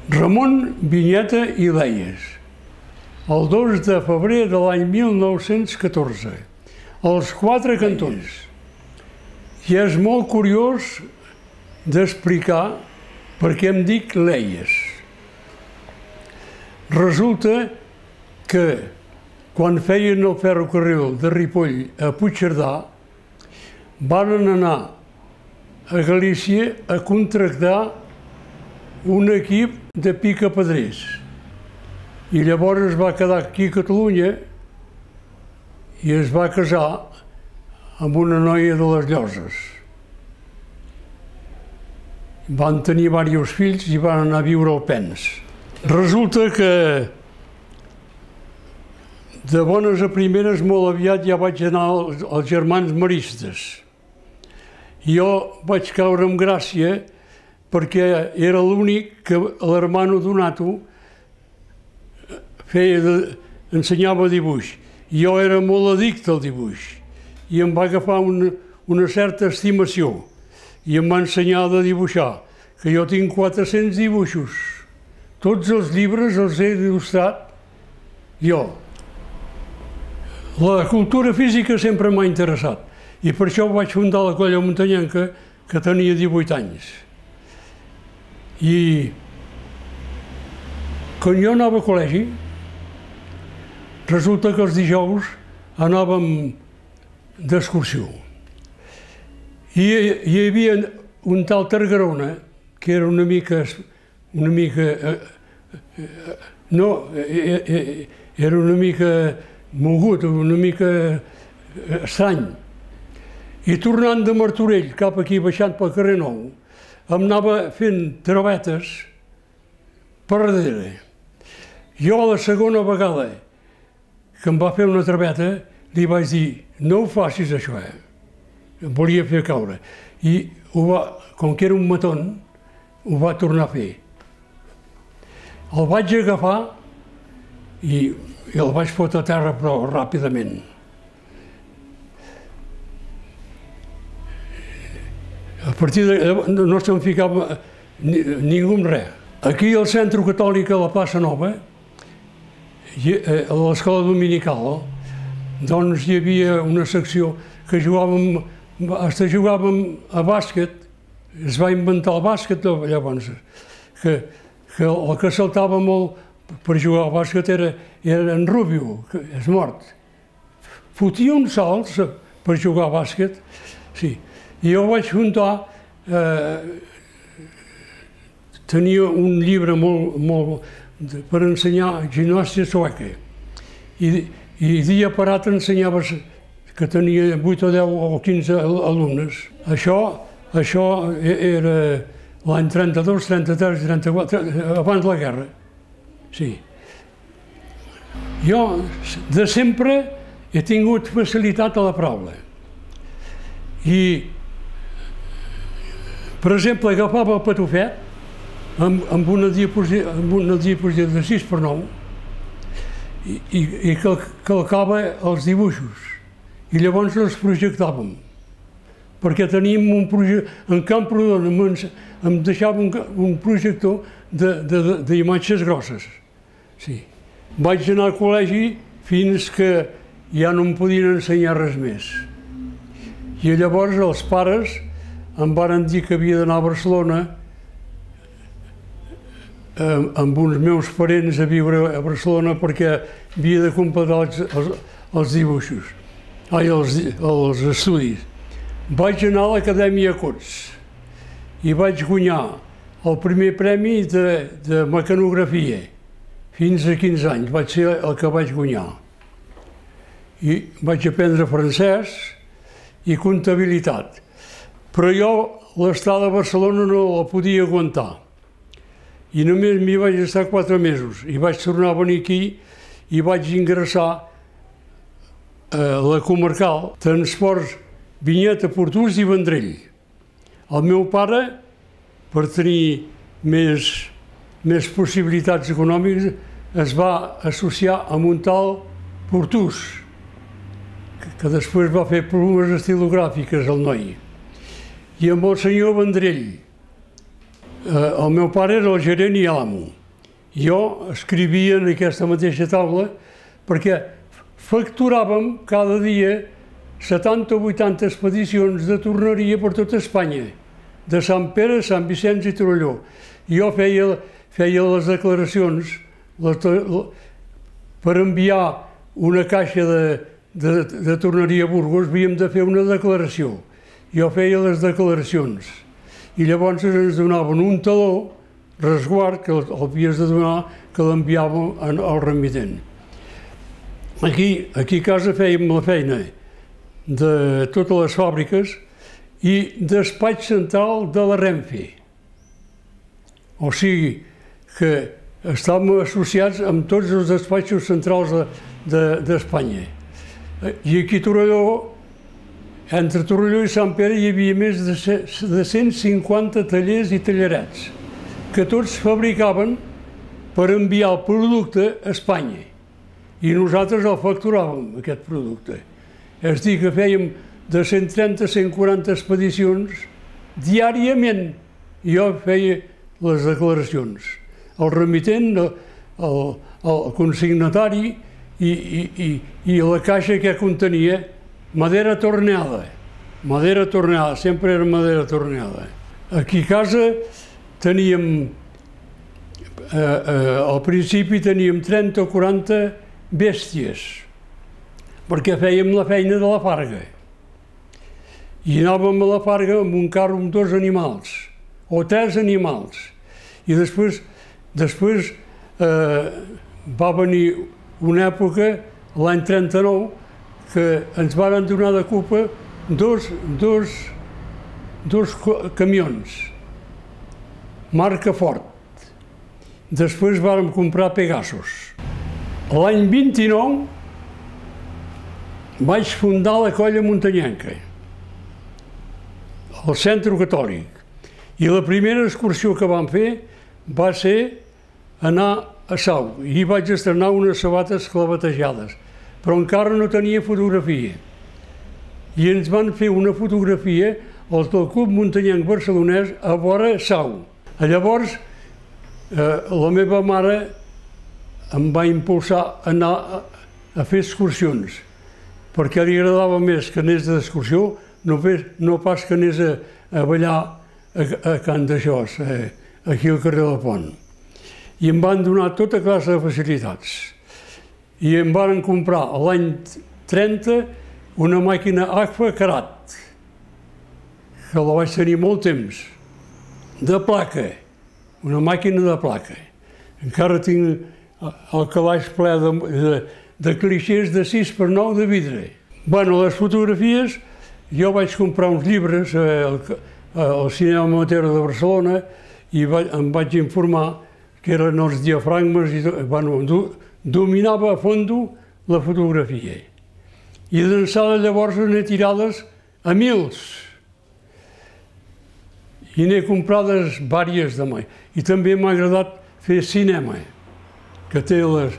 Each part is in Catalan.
Ramon Vinyeta i Leies, el 2 de febrer de l'any 1914, als 4 cantons. I és molt curiós d'explicar per què em dic Leies. Resulta que quan feien el ferrocarril de Ripoll a Puigcerdà, van anar a Galícia a contractar un equip de picapedrers. I llavors es va quedar aquí a Catalunya i es va casar amb una noia de les Lloses. Van tenir diversos fills i van anar a viure al Pens. Resulta que de bones a primeres molt aviat ja vaig anar als Germans Maristes. Jo vaig caure en gràcia perquè era l'únic que l'hermano Donato ensenyava dibuix. Jo era molt addicte al dibuix i em va agafar una certa estimació i em va ensenyar a dibuixar, que jo tinc 400 dibuixos. Tots els llibres els he il·lustrat jo. La cultura física sempre m'ha interessat i per això vaig fundar la Colla Muntanyenca, que tenia 18 anys. I quan jo anava a col·legi, resulta que els dijous anàvem d'excursió. I hi havia un tal Targarona, que era una mica mogut, una mica estrany. I tornant de Martorell cap aquí, baixant pel carrer Nou, em anava fent travetes per darrere. Jo la segona vegada que em va fer una traveta li vaig dir: no ho facis això, em volia fer caure. I com que era un matón, ho va tornar a fer. El vaig agafar i el vaig fotre a terra, però ràpidament. A partir de no se'n ficava ningú en res. Aquí al Centre Catòlic a la plaça Nova, a l'escola dominical, doncs hi havia una secció que jugàvem a bàsquet. Es va inventar el bàsquet llavors, que el que saltava molt per jugar al bàsquet era en Rubio, que és mort. Fotia uns salts per jugar a bàsquet, sí. I jo vaig juntar, tenia un llibre per ensenyar gimnàstica sueca. I dia parat ensenyava, que tenia 8 o 10 o 15 alumnes. Això era l'any 32, 33, 34, abans de la guerra. Sí. Jo de sempre he tingut facilitat a la paraula. I, per exemple, agafava el patufet amb una diapositiva de 6x9 i calcava els dibuixos. I llavors els projectàvem, perquè teníem un projector, en Camprodon em deixava un projector d'imatges grosses. Sí. Vaig anar al col·legi fins que ja no em podien ensenyar res més. I llavors els pares em varen dir que havia d'anar a Barcelona amb uns meus parents a viure a Barcelona perquè havia de completar els dibuixos, els estudis. Vaig anar a l'Acadèmia Cots i vaig guanyar el primer premi de mecanografia. Fins a 15 anys vaig ser el que vaig guanyar. I vaig aprendre francès i comptabilitat. Però jo l'estada a Barcelona no la podia aguantar. I només m'hi vaig estar 4 mesos. I vaig tornar a venir aquí i vaig ingressar a la comarcal Transports Vinyeta, Portús i Vendrell. El meu pare, per tenir més possibilitats econòmiques, es va associar amb un tal Portús, que després va fer proves estilogràfiques al noi. I amb el senyor Vendrell. El meu pare era el gerent i l'amo. Jo escrivia en aquesta mateixa taula perquè facturàvem cada dia 70 o 80 expedicions de torneria per tota Espanya, de Sant Pere, Sant Vicenç i Torelló. Jo feia les declaracions per enviar una caixa de torneria a Burgos, havíem de fer una declaració. Jo feia les declaracions i llavors ens donaven un taló, resguard, que l'havies de donar, que l'enviàvem al remitent. Aquí a casa fèiem la feina de totes les fàbriques i despatx central de la Renfe. O sigui que estàvem associats amb tots els despatxos centrals d'Espanya. I aquí a Torelló, entre Torelló i Sant Pere, hi havia més de 150 tallers i tallerets, que tots fabricaven per enviar el producte a Espanya. I nosaltres el facturàvem, aquest producte. És a dir, que fèiem de 130 a 140 expedicions diàriament. Jo feia les declaracions. El remitent, el consignatari i la caixa que contenia madera torneada. Madera torneada, sempre era madera torneada. Aquí a casa teníem, al principi teníem 30 o 40 bèsties, perquè fèiem la feina de la farga. I anàvem a la farga amb un carro amb 2 animals, o 3 animals. I després va venir una època, l'any 39, que ens varen donar de culpa dos camions, marca Ford. Després vàrem comprar Pegasus. L'any 29 vaig fundar la Colla Muntanyenca, al Centre Catòlic. I la primera excursió que vam fer va ser anar a Sau. I vaig estrenar unes sabates clavetejades, però encara no tenia fotografia. I ens van fer una fotografia els del Club Muntanyenc Barcelonès a vora Sau. Llavors, la meva mare em va impulsar a anar a fer excursions, perquè li agradava més que anés d'excursió, no pas que anés a ballar a Can de Jos, aquí al carrer del Pont. I em van donar tota classe de facilitats. I em van comprar l'any 30 una màquina Agfa Carat, que la vaig tenir molt temps, de placa, una màquina de placa. Encara tinc el calaix ple de clixés de 6x9 de vidre. Bueno, les fotografies, jo vaig comprar uns llibres al Cinema Amateur de Barcelona i em vaig informar que eren els diafragmes i dominava a fondo la fotografia. I d'ençà llavors n'he tirades a mils. I n'he comprades vàries de mai. I també m'ha agradat fer cinema, que té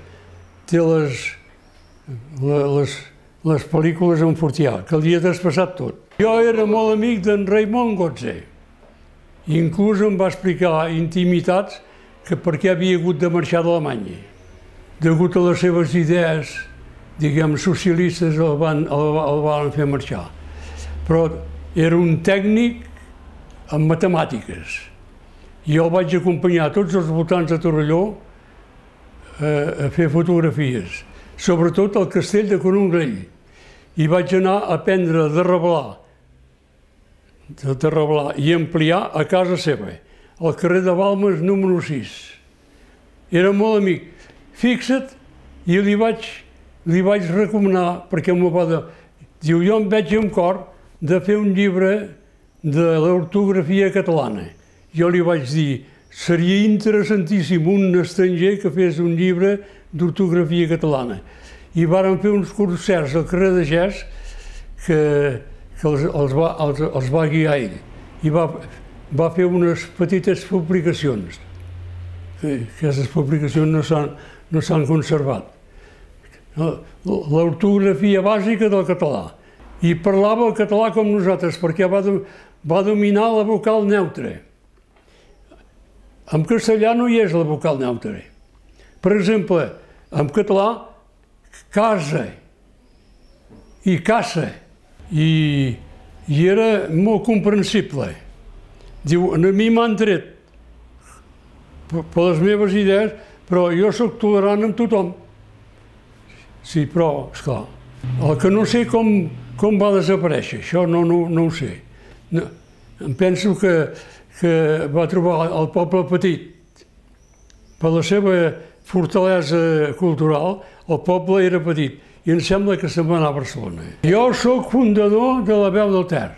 les pel·lícules en Fortià, que li he traspassat tot. Jo era molt amic d'en Raimon Gotze. Inclús em va explicar intimitats que per què havia hagut de marxar d'Alemanya. Degut a les seves idees, diguem, socialistes, el van fer marxar. Però era un tècnic en matemàtiques. I jo el vaig acompanyar a tots els voltants de Torelló a fer fotografies, sobretot al castell de Cornudella. I vaig anar a aprendre de reblar i ampliar a casa seva, al carrer de Balmes, número 6. Era molt amic. Fixa't, i li vaig recomanar, perquè m'ho va dir, diu, jo em veig amb cor de fer un llibre de l'ortografia catalana. Jo li vaig dir, seria interessantíssim un estranger que fes un llibre d'ortografia catalana. I vàrem fer uns concerts al carrer de Gès que els va guiar ell. I va fer unes petites publicacions. Aquestes publicacions no s'han conservat. L'ortografia bàsica del català. I parlava el català com nosaltres, perquè va dominar la vocal neutra. En castellà no hi és la vocal neutra. Per exemple, en català, casa i caça. I era molt comprensible. Diu, a mi m'han tret per les meves idees, però jo sóc tolerant amb tothom. Sí, però, esclar, el que no sé com va desaparèixer, això no ho sé. Em penso que va trobar el poble petit. Per la seva fortalesa cultural, el poble era petit i em sembla que se'n va anar a Barcelona. Jo sóc fundador de la Veu del Ter.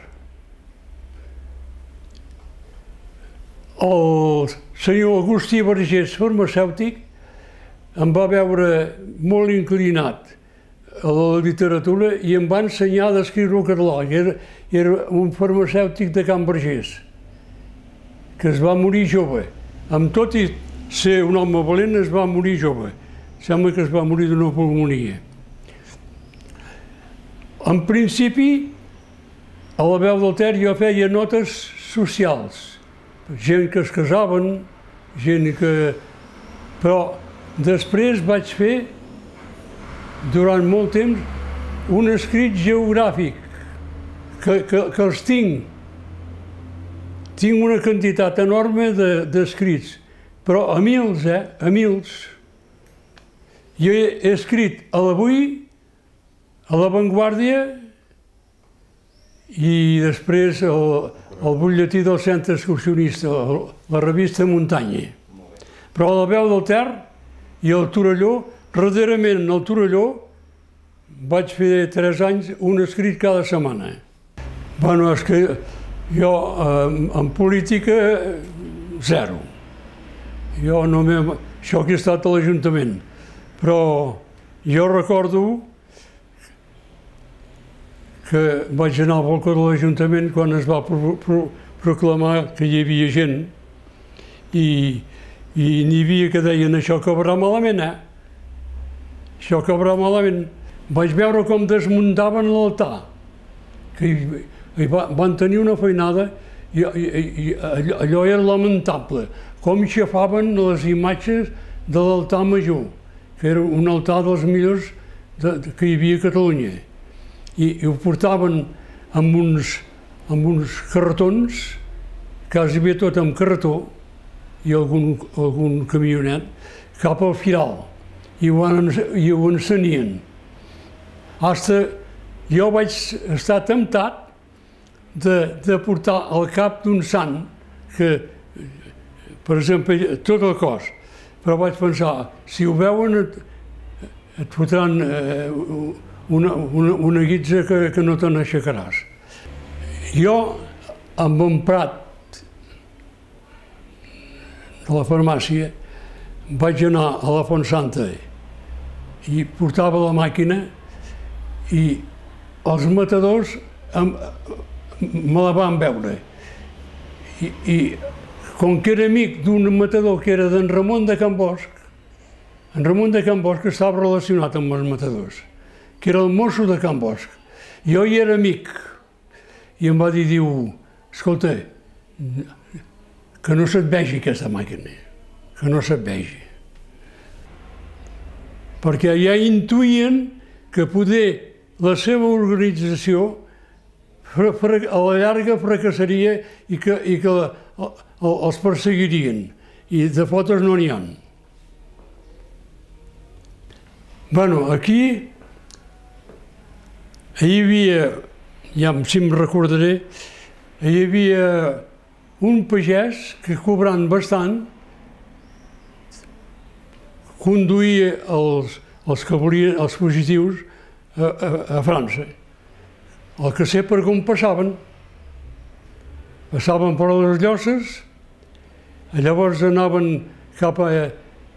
El senyor Agustí Vergés, farmacèutic, em va veure molt inclinat a la literatura i em va ensenyar a escriure el català. Era un farmacèutic de Can Vergés, que es va morir jove. Amb tot i ser un home valent, es va morir jove. Sembla que es va morir d'una pulmonia. En principi, a la Veu del Ter jo feia notes socials. Gent que es casaven, gent que... Però després vaig fer, durant molt temps, un escrit geogràfic, que els tinc. Tinc una quantitat enorme d'escrits, però a mils, a mils. Jo he escrit a l'Avui, a La Vanguardia i després el butlletí del Centre Excursionista, la revista Muntanya. Però a la Veu del Ter i al Torelló, darrerament al Torelló, vaig fer 3 anys un escrit cada setmana. Bueno, és que jo en política, zero. Jo no m'he... Això que he estat a l'Ajuntament. Però jo recordo que vaig anar al balcó de l'Ajuntament quan es va proclamar que hi havia gent i n'hi havia que deien això acabarà malament, Això acabarà malament. Vaig veure com desmuntaven l'altar, que van tenir una feinada i allò era lamentable, com aixafaven les imatges de l'altar major, que era un altar dels millors que hi havia a Catalunya. I ho portaven amb uns carretons, quasi bé tot amb carretó, i algun camionet, cap al Firal, i ho encenien. Jo vaig estar temptat de portar al cap d'un sant, que, per exemple, tot el cos, però vaig pensar, si ho veuen et fotran una guitza que no te n'aixecaràs. Jo, amb un prat de la farmàcia, vaig anar a la Fontsanta i portava la màquina i els matadors me la van veure. I com que era amic d'un matador que era d'en Ramon de Can Bosch, en Ramon de Can Bosch estava relacionat amb els matadors, que era el mosso de Can Bosch. Jo hi era amic i em va dir, diu, escolta, que no se't vegi aquesta màquina, que no se't vegi. Perquè ja intuïen que poder la seva organització a la llarga fracassaria i que els perseguirien. I de fotos no n'hi ha. Bueno, aquí hi havia, ja si em recordaré, hi havia un pagès que cobrant bastant conduïa els que volien, els fugitius, a França. El que sé per com passaven. Passaven per les Llosses, llavors anaven cap a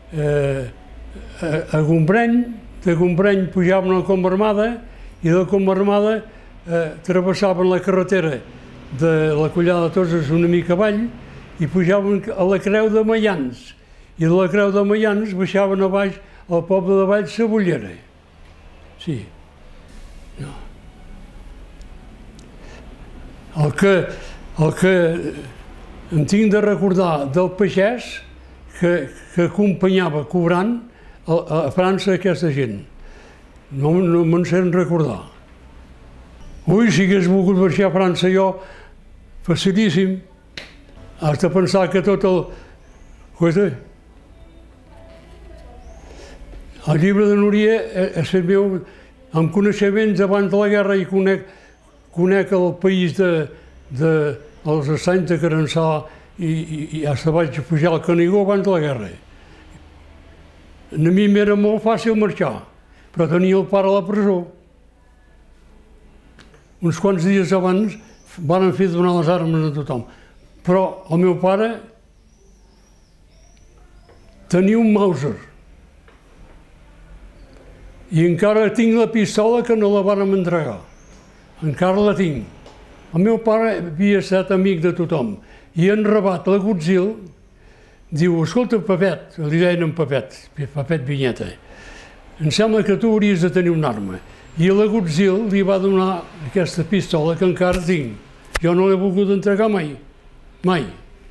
Gombreny, de Gombreny pujaven a Combarmada i de Combarmada travessaven la carretera de la Collada de Toses una mica avall i pujaven a la Creu de Maians. I de la Creu de Maians baixaven a baix al poble de Vallcebollera. Sí. No. El que em tinc de recordar del pagès que acompanyava cobrant a França aquesta gent. No me'n sé recordar. Ui, si hagués volgut marxar a França jo, facilíssim. Has de pensar que tot el... El llibre de Núria és el meu, amb coneixements abans de la guerra, i conec el país dels estanys de Carançà i hasta vaig pujar al Canigó abans de la guerra. A mi m'era molt fàcil marxar, però tenia el pare a la presó. Uns quants dies abans van fer donar les armes a tothom. Però el meu pare tenia un Mauser. I encara tinc la pistola que no la van entregar. Encara la tinc. El meu pare havia estat amic de tothom. I en Rabat, l'Agutzil, diu, escolta, Pepet, li deien en Pepet, Pepet Vinyeta, em sembla que tu hauries de tenir una arma. I l'Agutzil li va donar aquesta pistola que encara tinc. Jo no l'he volgut entregar mai. Mai.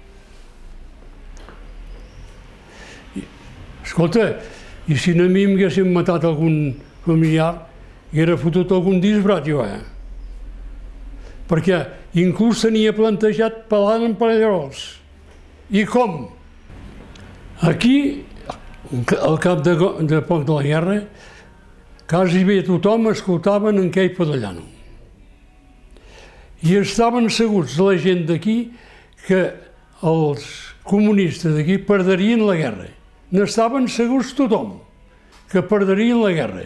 Escolta, i si a mi m'haguessin matat algun familiar, haguera fotut algun disbrat jo, Perquè inclús tenia plantejat pelant en Pallerols. I com? Aquí, al cap de poc de la guerra, quasi bé tothom escoltaven en Quei Padellano. I estaven segurs, la gent d'aquí, que els comunistes d'aquí perderien la guerra. N'estaven segurs tothom, que perderien la guerra.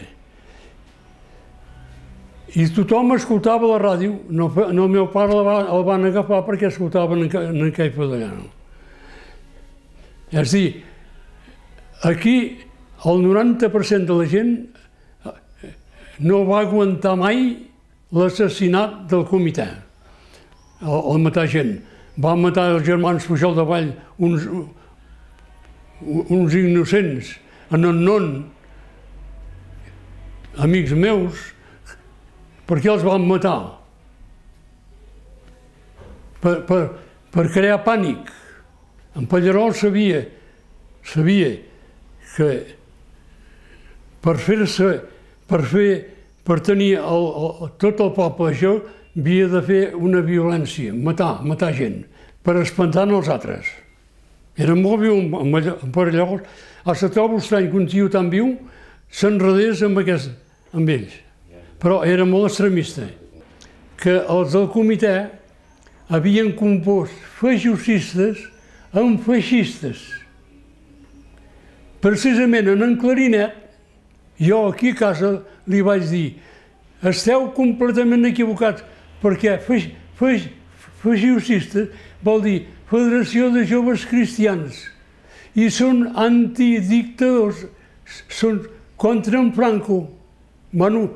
I tothom escoltava la ràdio. No, el meu pare el van agafar perquè escoltaven en Quei Padellano. És a dir, aquí el 90% de la gent no va aguantar mai l'assassinat del comitè, el matar gent. Va matar els germans Pujol de Vall, uns innocents, en el non, amics meus. Per què els van matar? Per crear pànic. En Pallerol sabia que per tenir tot el poble això, havia de fer una violència, matar gent, per espantar els altres. Era molt viu en Pallerols. Hasta trobo estrany que un tio tan viu s'enredés amb ells. Però era molt extremista, que els del comitè havien compost feixistes amb feixistes. Precisament en Clarinet, jo aquí a casa li vaig dir, esteu completament equivocats, perquè feixistes vol dir Federació de Joves Cristians, i són antidictadors, són contra en Franco. Bueno,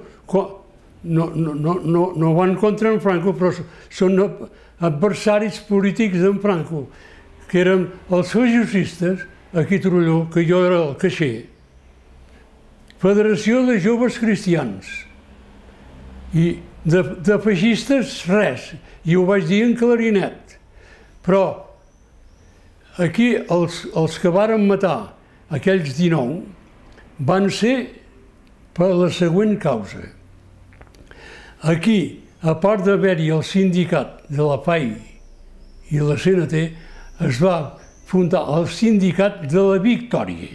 no van contra en Franco, però són adversaris polítics d'en Franco, que eren els feixistes, aquí a Torelló, que jo era el caixer. Federació de Joves Cristians. I de feixistes, res. I ho vaig dir en Clarinet. Però aquí els que varen matar aquells 19 van ser per la següent causa. Aquí, a part d'haver-hi el sindicat de la PAI i la CNT, es va fundar el sindicat de la Victòria,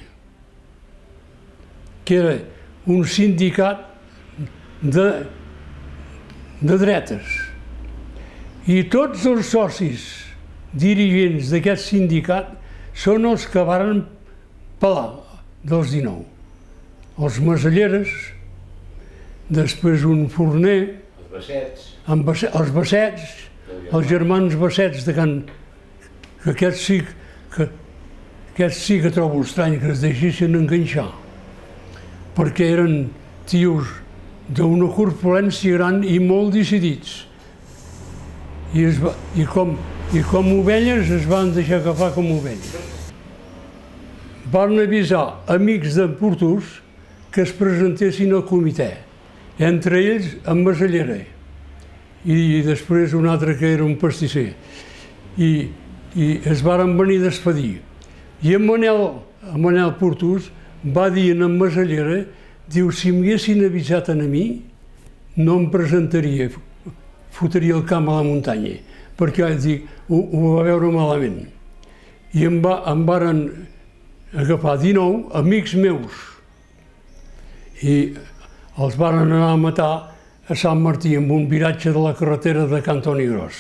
que era un sindicat de dretes. I tots els socis dirigents d'aquest sindicat són els que varen pelar dels 19. Els Maselleres, després un forner, els Bassets, els germans Bassets de Can... que aquests sí que trobo estrany que es deixessin enganxar, perquè eren tios d'una corpulència gran i molt decidits. I com ovelles es van deixar agafar com ovelles. Van avisar amics d'en Portús que es presentessin al comitè, entre ells en Masallera i després un altre que era un pastisser. I i es varen venir a despedir. I en Manel Portús va dir en Masallera, diu, si m'haguessin avisat a mi, no em presentaria, fotria el camp a la muntanya, perquè dic, ho va veure malament. I em varen agafar 19 amics meus i els varen anar a matar a Sant Martí amb un viratge de la carretera de Cantoni Gros.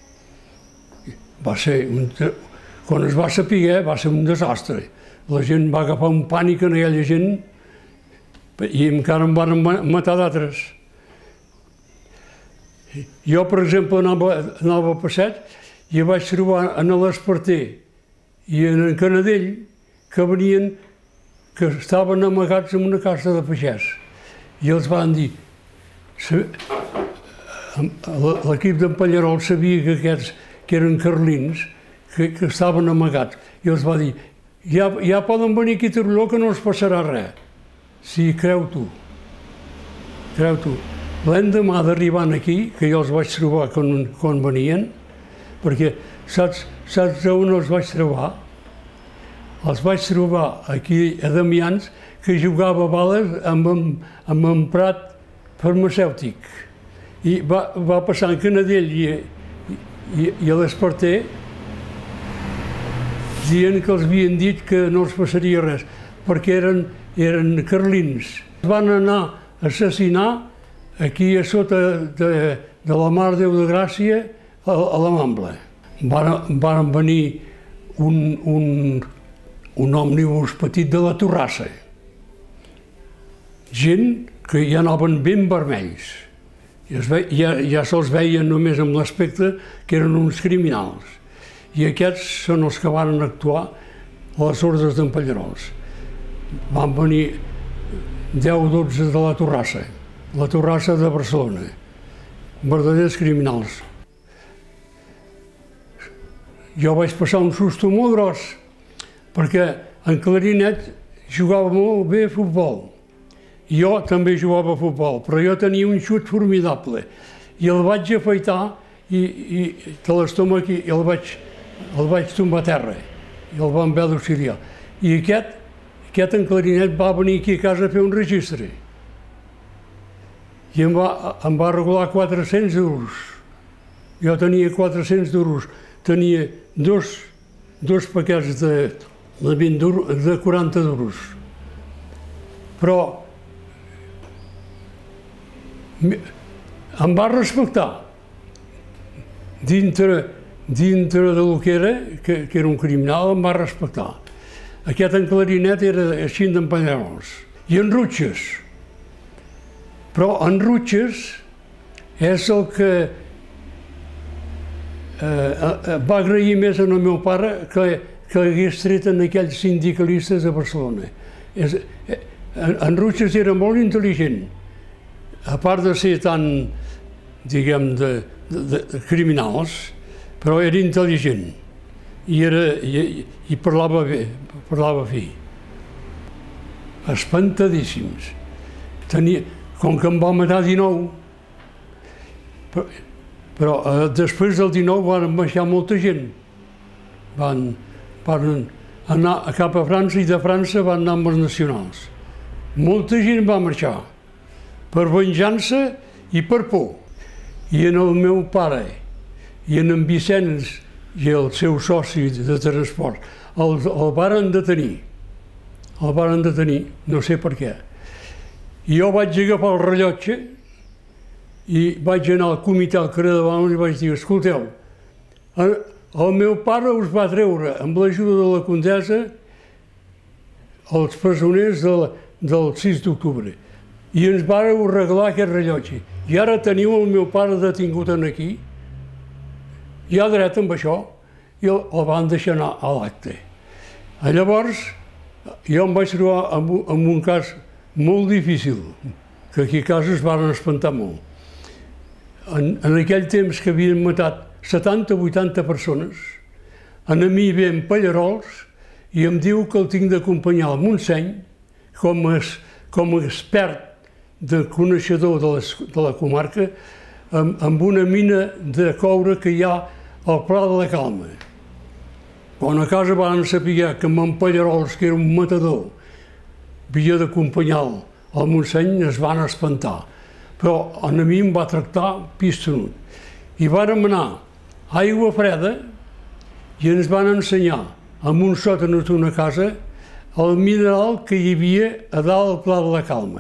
Quan es va saber, va ser un desastre. La gent va agafar un pànic en aquella gent i encara en van matar d'altres. Jo, per exemple, anava a passeig i vaig trobar en l'Esparter i en el Canadell que estaven amagats en una casa de pagès. I els van dir, l'equip d'en Pallerol sabia que aquests, que eren carlins, que estaven amagats. I els va dir, ja poden venir aquí a Torelló que no els passarà res. Sí, creu tu. Creu tu. L'endemà d'arribar aquí, que jo els vaig trobar quan venien, perquè saps on els vaig trobar? Els vaig trobar aquí a Damians, que jugava a bales amb en Prat farmacèutic. I va passar en Canadell i a l'Esparter dient que els havien dit que no els passaria res, perquè eren carlins. Van anar a assassinar aquí a sota de la Mare de Déu de Gràcia, a la Mambla. Van venir un òmnibus petit de la Torrassa. Gent que ja anaven ben vermells. Ja se'ls veia només amb l'aspecte que eren uns criminals. I aquests són els que van actuar a les ordres d'en Pallerols. Van venir 10 o 12 de la Torrassa de Barcelona, verdaders criminals. Jo vaig passar un susto molt gros, perquè en Clarinet jugava molt bé a futbol. Jo també jugava a futbol, però jo tenia un xut formidable. I el vaig afaitar i de l'estómac i el vaig tombar a terra. I el van haver d'auxiliar. I aquest en Clarinet va venir aquí a casa a fer un registre. I em va regular 400 euros. Jo tenia 400 euros. Tenia dos paquets de 40 euros. Però em va respectar. Dintre del que era un criminal, em va respectar. Aquest en Clarinet era així d'en Pallerols. I en Rutges. Però en Rutges és el que va agrair més al meu pare que hagués tret en aquells sindicalistes de Barcelona. En Rutges era molt intel·ligent. A part de ser tan, diguem, de criminals, però era intel·ligent i parlava bé, parlava fi. Espantadíssims. Com que em va matar 19, però després del 19 van baixar molta gent. Van anar cap a França i de França van anar amb els nacionals. Molta gent va marxar, per venjança i per por. I en el meu pare i en Vicenç i el seu soci de transport el varen detenir. El varen detenir, no sé per què. I jo vaig agafar el rellotge i vaig anar al comitè al carrer de Balmes i vaig dir, escolteu, el meu pare us va treure, amb l'ajuda de la condessa, els presoners del 6 d'octubre. I ens vàreu arreglar aquest rellotge. I ara teniu el meu pare detingut aquí, hi ha dret amb això, i el van deixar anar a l'acte. Llavors, jo em vaig trobar amb un cas molt difícil, que aquí a casa es van espantar molt. En aquell temps que havien matat 70 o 80 persones, a mi ve en Pallerols i em diu que el tinc d'acompanyar al Montseny com a expert de coneixedor de la comarca amb una mina de coure que hi ha al Pla de la Calma. Quan a casa van saber que en Pallarols, que era un matador, havia d'acompanyar-lo al Montseny, es van espantar. Però a mi em va tractar pistonut. I vàrem anar a Aigua Freda i ens van ensenyar, en un sòtan d'una casa, el mineral que hi havia a dalt al Pla de la Calma.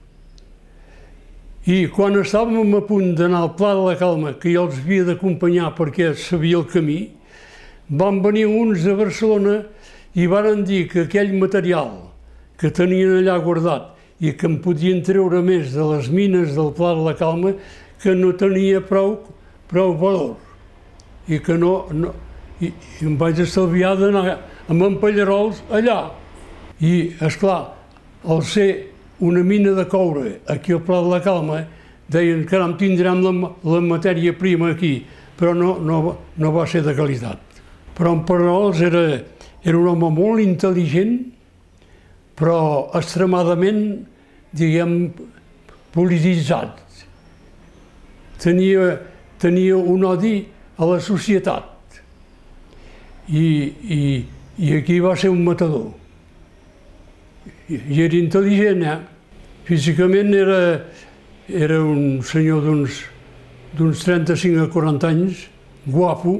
I quan estàvem a punt d'anar al Pla de la Calma, que jo els havia d'acompanyar perquè sabia el camí, van venir uns de Barcelona i varen dir que aquell material que tenien allà guardat i que en podien treure més de les mines del Pla de la Calma, que no tenia prou valor i que i em vaig estalviar d'anar amb en Pallarols allà. I, esclar, al ser una mina de coure aquí al Pla de la Calma, deien, caram, tindrem la matèria prima aquí, però no va ser de qualitat. Però en Pallarols era un home molt intel·ligent, però extremadament, diguem, polititzat. Tenia un odi a la societat. I aquí va ser un matador. I era intel·ligent, Físicament era un senyor d'uns 35 a 40 anys, guapo,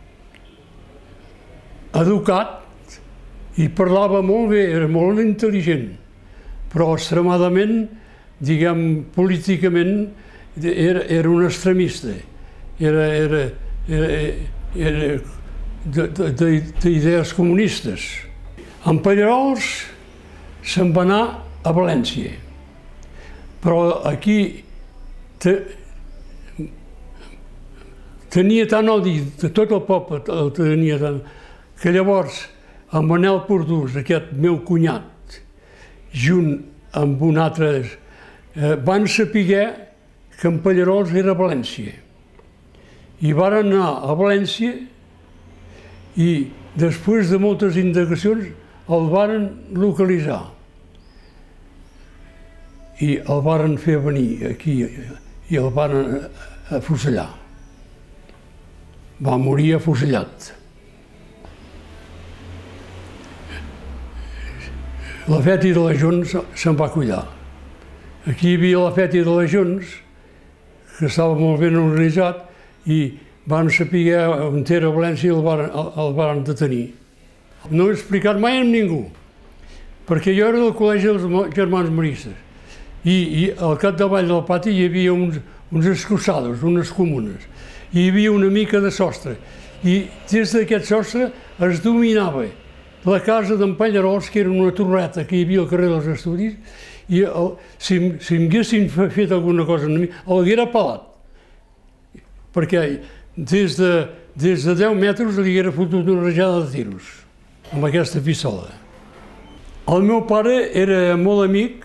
educat, i parlava molt bé, era molt intel·ligent, però extremadament, diguem, políticament, era un extremista. Era d'idees comunistes. En Pallarols se'n va anar a València, però aquí tenia tant odi, tot el poble el tenia tant, que llavors en Manel Pordús, aquest meu cunyat, junt amb un altre, van saber que en Pallarols era a València. I van anar a València i després de moltes indagacions el varen localitzar. I el varen fer venir aquí i el varen afusellar. Va morir afusellat. La Feti de les Joncs se'n va cuidar. Aquí hi havia la Feti de les Joncs, que estava molt ben organitzat, i van saber on era a València i el varen detenir. No he explicat mai amb ningú, perquè jo era del Col·legi dels Germans Maristes i al capdavall del pati hi havia uns escossados, unes comunes, i hi havia una mica de sostre, i des d'aquest sostre es dominava la casa d'en Pallarols, que era una torreta que hi havia al carrer dels Estudis, i si m'haguessin fet alguna cosa a mi, l'haguera pelat, perquè des de 10 metres li haguera fotut una rajada de tiros amb aquesta pistola. El meu pare era molt amic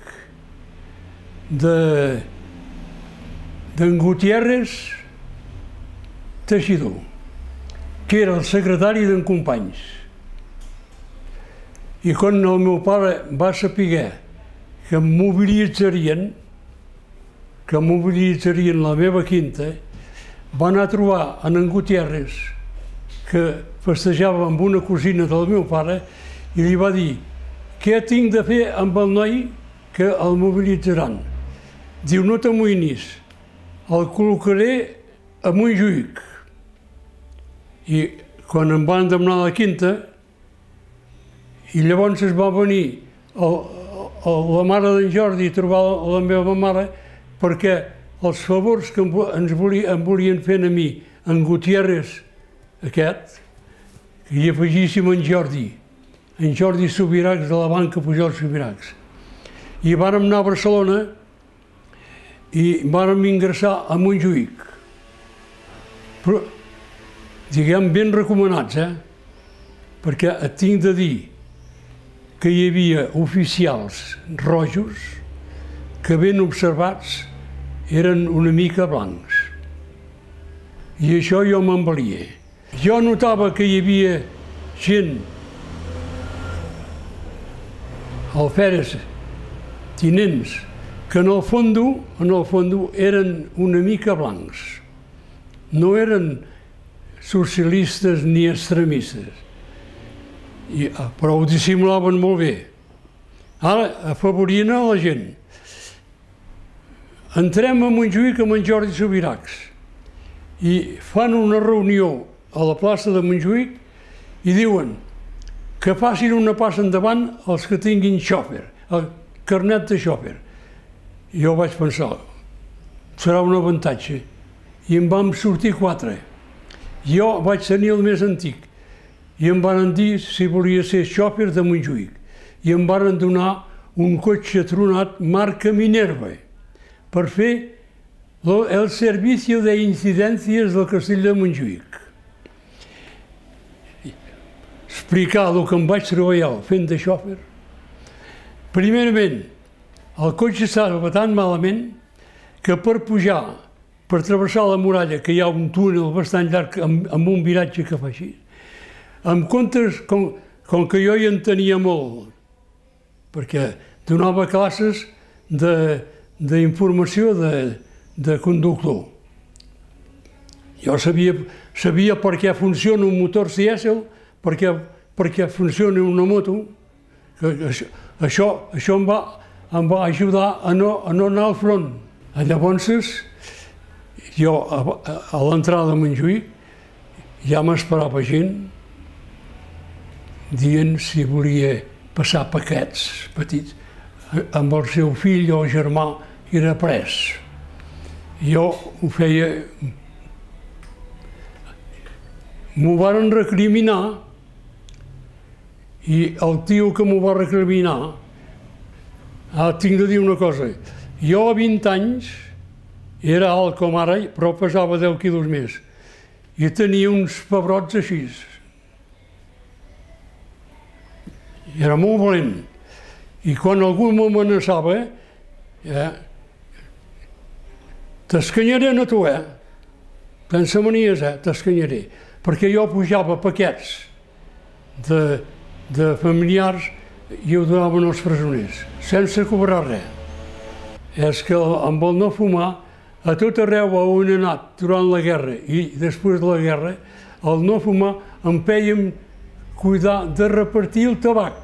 d'en Gutiérrez Teixidor, que era el secretari d'en Companys. I quan el meu pare va saber que mobilitzarien la meva quinta, va anar a trobar en Gutiérrez, que festejava amb una cosina del meu pare, i li va dir: què tinc de fer amb el noi que el mobilitzaran? Diu: no t'amoïnis, el col·locaré a Montjuïc. I quan em van demanar la quinta, i llavors es va venir la mare d'en Jordi a trobar la meva mare, perquè els favors que em volien fer a mi, en Gutiérrez aquest, que hi afegíssim en Jordi Subirachs, de la banca Pujol Subirachs. I vàrem anar a Barcelona i vàrem ingressar a Montjuïc. Però, diguem, ben recomanats, perquè et tinc de dir que hi havia oficials rojos que, ben observats, eren una mica blancs. I això jo me'n valia. Jo notava que hi havia gent, alferes, tinents, que en el fons eren una mica blancs. No eren socialistes ni extremistes. però ho dissimulaven molt bé. Ara afavorien a la gent. Entrem a Montjuïc amb en Jordi Subirachs i fan una reunió a la plaça de Montjuïc i diuen que facin una passa endavant els que tinguin xòfer, el carnet de xòfer. Jo vaig pensar, serà un avantatge, i em vam sortir 4. Jo vaig tenir el més antic i em van dir si volia ser xòfer de Montjuïc i em van donar un cotxe tronat marca Minerva per fer el servicio de incidències del castell de Montjuïc. Explicar el que em vaig treballar fent de xòfer. Primerament, el cotxe estava tan malament que per pujar, per travessar la muralla, que hi ha un túnel bastant llarg amb un viratge que fa així, en comptes, com que jo hi en tenia molt, perquè donava classes d'informació de conductor. Jo sabia per què funciona un motor dièsel, per què funciona una moto. Això em va ajudar a no anar al front. Llavors, jo a l'entrada de Montjuïc ja m'esperava gent dient si volia passar paquets petits amb el seu fill o germà que era pres. Jo ho feia... M'ho varen recriminar i el tio que m'ho va recriminar, tinc de dir una cosa, jo a 20 anys era alt com ara, però pesava 10 quilos més i tenia uns pebrots així. Era molt valent. I quan algú m'amenaçava, t'escanyaré a tu, Pensa manies, t'escanyaré. Perquè jo pujava paquets de familiars i ho donaven als presoners, sense cobrar res. És que amb el no fumar, a tot arreu on he anat durant la guerra i després de la guerra, el no fumar em fèiem cuidar de repartir el tabac.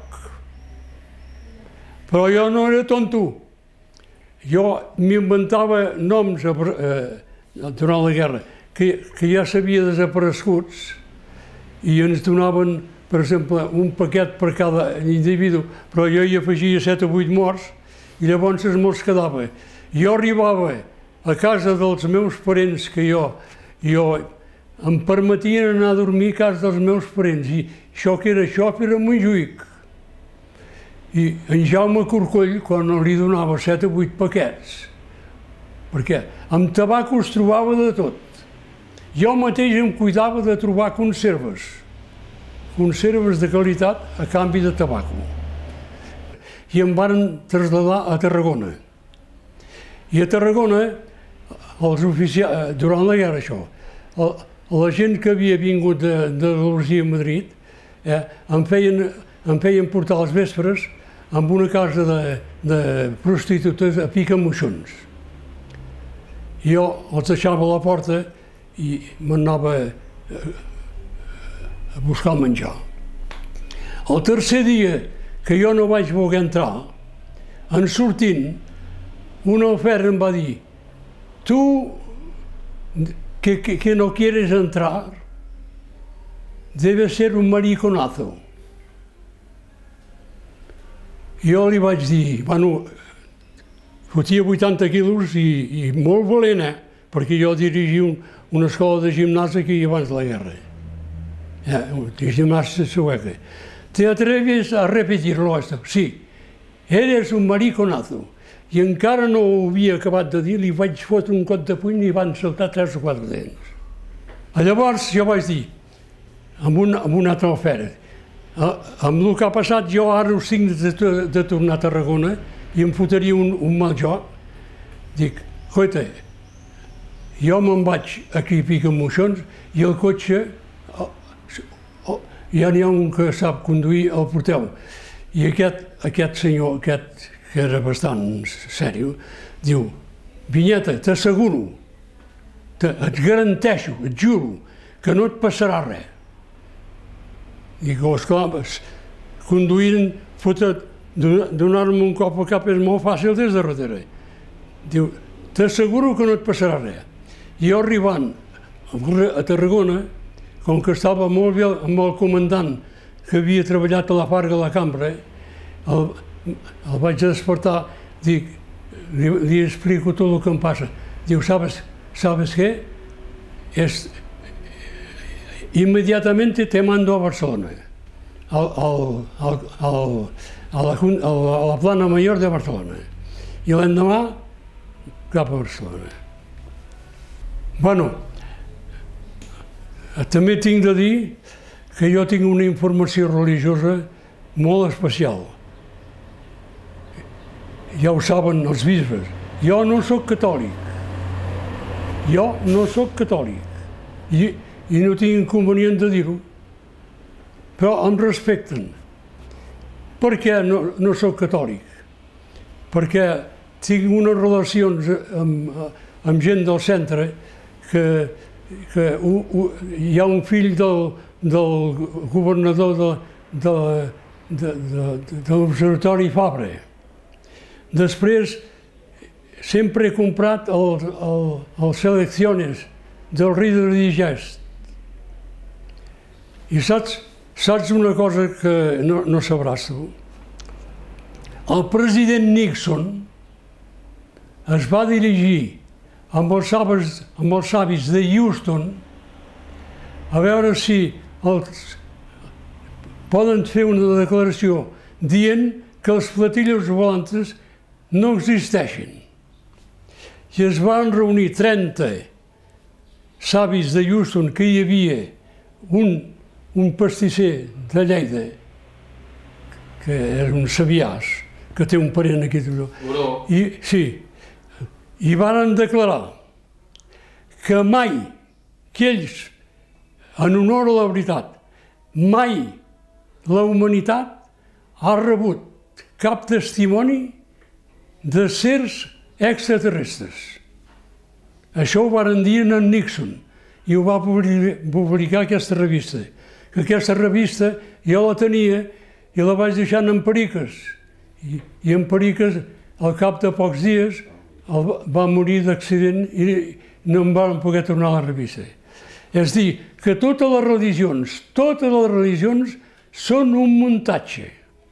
Però jo no era tonto. Jo m'inventava noms durant la guerra que ja s'havia desapareguts i ens donaven, per exemple, un paquet per cada individu, però jo hi afegia 7 o 8 morts i llavors me'ls quedava. Jo arribava a casa dels meus parents que jo em permetien anar a dormir a casa dels meus parents i això que era xòfer a Montjuïc. I en Jaume Corcoll, quan li donava 7 o 8 paquets, perquè amb tabac es trobava de tot. Jo mateix em cuidava de trobar conserves de qualitat a canvi de tabac. I em van traslladar a Tarragona. I a Tarragona, durant la guerra això, la gent que havia vingut d'Andalusia a Madrid em feien portar als vespres amb una casa de prostitutes a Picamoixons. Jo els deixava a la porta i m'anava a buscar el menjar. El tercer dia que jo no vaig voler entrar, en sortint, un alferre em va dir: tu que no quieres entrar, debe ser un mariconazo. Jo li vaig dir, bueno, fotia 80 quilos i molt valent, perquè jo dirigia una escola de gimnàs aquí abans de la guerra. De gimnàstica sueca. ¿Te atreves a repetirlo esto? Sí. Eres un mariconazo. I encara no ho havia acabat de dir, li vaig fotre un cop de puny i van saltar 3 o 4 dents. Llavors jo vaig dir, amb un altre alferre, amb el que ha passat jo ara us tinc de tornar a Tarragona i em fotria un mal joc. Dic, coita, jo me'n vaig aquí a Picamoixons i el cotxe, ja n'hi ha un que sap conduir, el porteu. I aquest senyor, aquest que era bastant sèrio, diu: Vinyeta, t'asseguro, et garanteixo, et juro, que no et passarà res. Dic, esclar, conduint, donar-me un cop al cap és molt fàcil des de darrere. Diu, t'asseguro que no et passarà res. I jo arribant a Tarragona, com que estava molt bé amb el comandant que havia treballat a la Farga de la Cambra, el vaig despertar, dic, li explico tot el que em passa. Diu, ¿sabes qué? Inmediatamente te mando a Barcelona, a la plana mayor de Barcelona. I l'endemà, cap a Barcelona. Bueno, també tinc de dir que jo tinc una informació religiosa molt especial. Ja ho saben els bisbes. Jo no soc catòlic. Jo no soc catòlic. I no tinc inconvenient de dir-ho. Però em respecten. Per què no soc catòlic? Perquè tinc unes relacions amb gent del centre que hi ha un fill del governador de l'Observatori Fabra. Després, sempre he comprat els selecciones del Reader Digest. I saps una cosa que no sabràs tu? El president Nixon es va dirigir amb els savis de Houston a veure si poden fer una declaració dient que els platillos volantes no existeixen. I es van reunir 30 savis de Houston, que hi havia un pastisser de Lleida, que és un sabiàs, que té un parent aquí. I varen declarar que mai, que ells, en honor a la veritat, mai la humanitat ha rebut cap testimoni de sers extraterrestres. Això ho varen dir en Nixon i ho va publicar aquesta revista. Que aquesta revista jo la tenia i la vaig deixar en Periques. I en Periques, al cap de pocs dies, va morir d'accident i no em van poder tornar a la revista. És a dir, que totes les religions són un muntatge.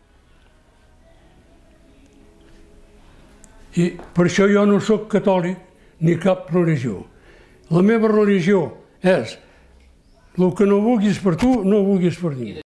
I per això jo no soc catòlic ni cap religió. La meva religió és el que no vulguis per tu, no vulguis per ningú.